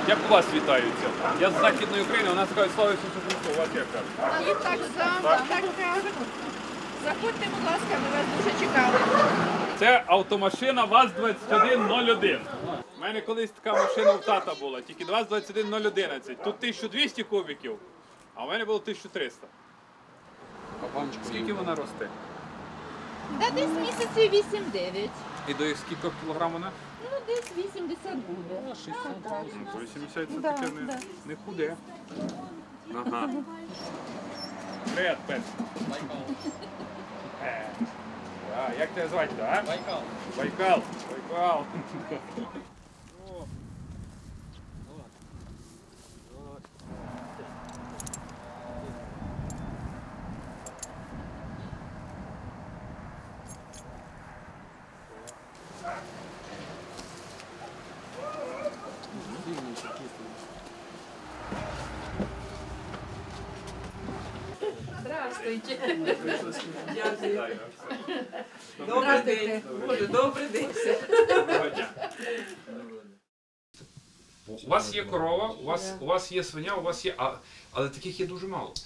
Як у вас вітаються? Я з Західної України, вона така слава Ісусу Христу, у вас як кажуть? І так само, так кажуть. Заходьте, будь ласка, ми вас дуже чекали. Це автомашина ВАЗ-2101. У мене колись така машина в тата була, тільки ВАЗ-2101. Тут 1200 кубиків, а в мене було 1300. Скільки вона росте? Да, десь місяці 8-9. І до скільки кілограм вона? Ну, десь 80 буде. 80 це Да, таке да. не худе. Ага. Привет, пес. Як тебе звати, а? Байкал. Байкал. Байкал. Здравствуйте. Дякую. Добрий день. Боже, добрий день. У вас є корова, у вас є свиня, у вас є, але таких є дуже мало.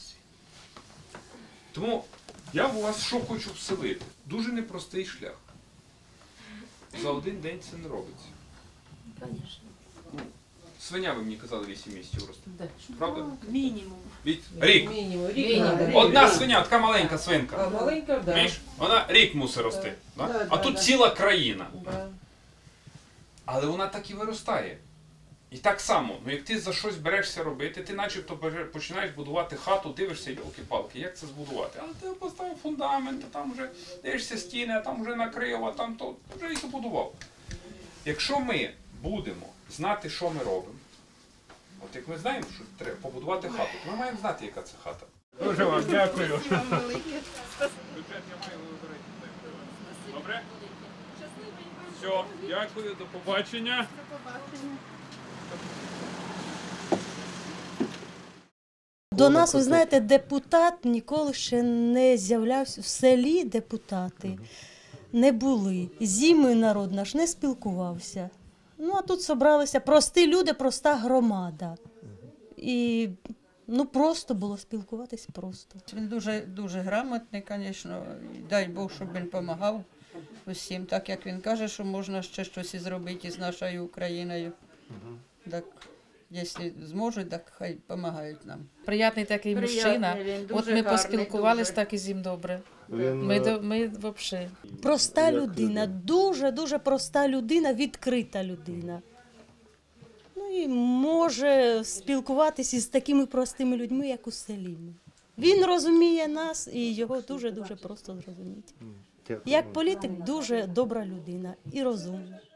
Тому я у вас що хочу вселити? Дуже непростий шлях. За один день це не робиться. Звісно. Свиня, ви мені казали, 8 місяців росте. Правда? Мінімум. Рік. Мінімум. Одна свиня, така маленька свинка. А маленька, так. Знаєш, вона рік мусить рости. Да, Да? да, А тут да. ціла країна. Да. Але вона так і виростає. І так само, ну як ти за щось берешся робити, ти начебто починаєш будувати хату, дивишся, йолки-палки, як це збудувати? Але ти поставив фундамент, а там вже дивишся стіни, а там вже накрив, а там то вже і побудував. Якщо ми будемо знати, що ми робимо, от як ми знаємо, що треба побудувати хату, то ми маємо знати, яка це хата. Дуже вам дякую. Бюджет я маю вибирати. Добре? Все, дякую, до побачення. До нас, ви знаєте, депутат ніколи ще не з'являвся в селі, депутати не були. Зимою народ наш не спілкувався. Ну, а тут зібралися прості люди, проста громада. І просто було спілкуватись просто. Він дуже грамотний, звісно. Дай Бог, щоб він допомагав усім. Так як він каже, що можна ще щось і зробити із нашою Україною. Так, якщо зможуть, так хай допомагають нам. Приятний такий мужчина. От ми поспілкувались, так і з ним добре. Ми взагалі. Проста людина, дуже проста людина, відкрита людина. Ну і може спілкуватися із такими простими людьми, як у селі. Він розуміє нас і його дуже просто зрозуміти. Як політик дуже добра людина і розумна.